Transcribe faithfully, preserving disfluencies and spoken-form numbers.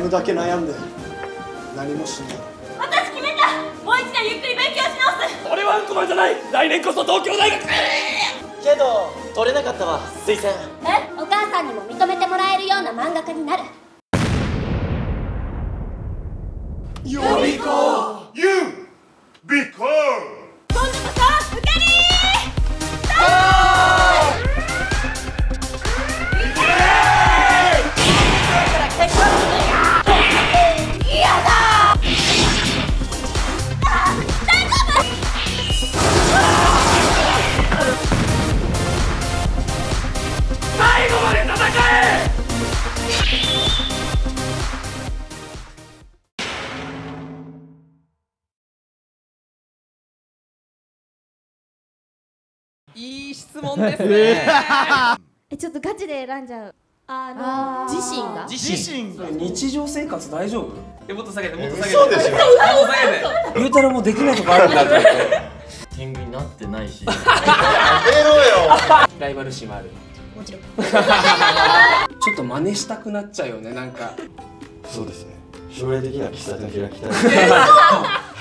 むだけ悩んで何もしない。 私決めた。もう一年ゆっくり勉強し直す。 俺はうんこマンじゃない。来年こそ東京大学。 けど取れなかったわ、推薦。 え、お母さんにも認めてもらえるような漫画家になる。 予備校 You Because 今度こそ受かり最後まで戦え。 いい質問ですね。 え、ちょっとガチで選んじゃう。あの自身が自身日常生活大丈夫？ え、もっと下げて、もっと下げて。 そうでしょ。 もっと下げて。 言うたらもうできないとこあるんだって。 天狗になってないし。 やめろよ。 ライバル心もある。 もちろん。 ちょっと真似したくなっちゃうよね、なんか。 そうですね。将来的には喫茶店開きたい。